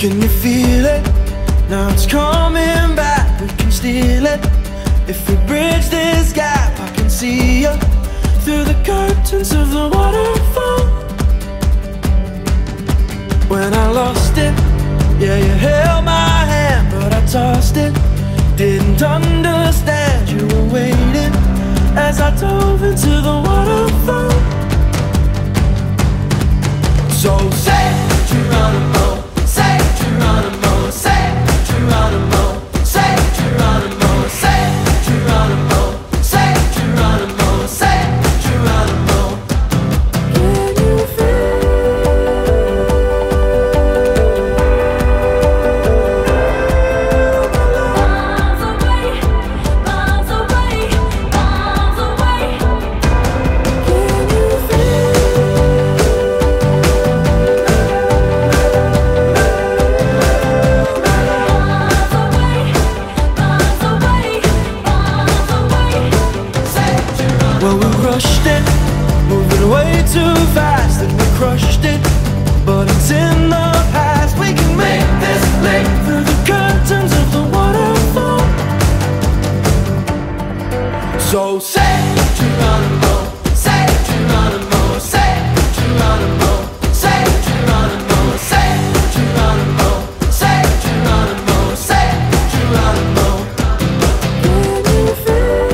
Can you feel it? Now it's coming back, we can steal it. If we bridge this gap, I can see you through the curtains of the waterfall. When I lost it, yeah, you held my hand, but I tossed it. Didn't understand you were waiting as I dove into the waterfall. So say Geronimo, say Geronimo, say Geronimo, say Geronimo, say Geronimo, say Geronimo, say Geronimo. Can you feel? Miles away, miles away, miles away. Can you feel? Well, we rushed it, moving way too fast, and we crushed it, but it's in the past. We can make this leap through the curtains of the waterfall. So say Geronimo, say Geronimo, say Geronimo, say Geronimo, say Geronimo, say Geronimo, say Geronimo. Can you feel?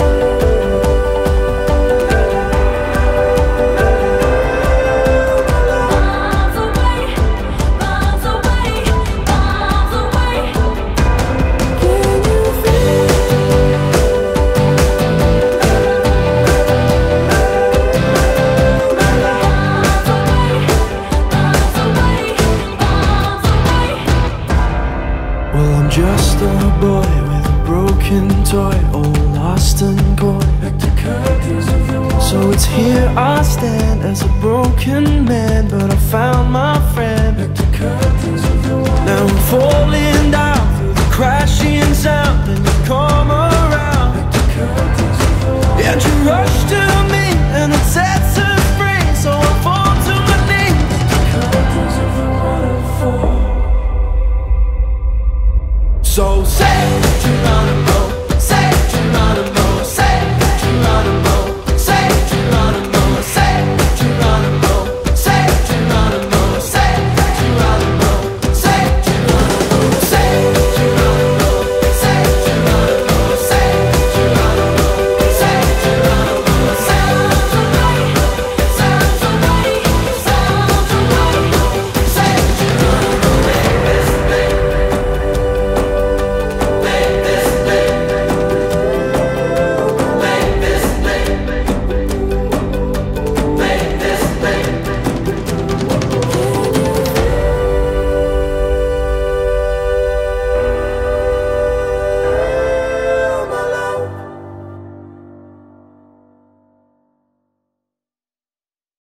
Well, I'm just a boy with a broken toy, all lost and coy. So it's here I stand as a broken man, but I found my friend. Now I'm falling down through the crashing sound, and you come around, and you rush to me, and it sets us free. So I fall to my knees. So say Geronimo.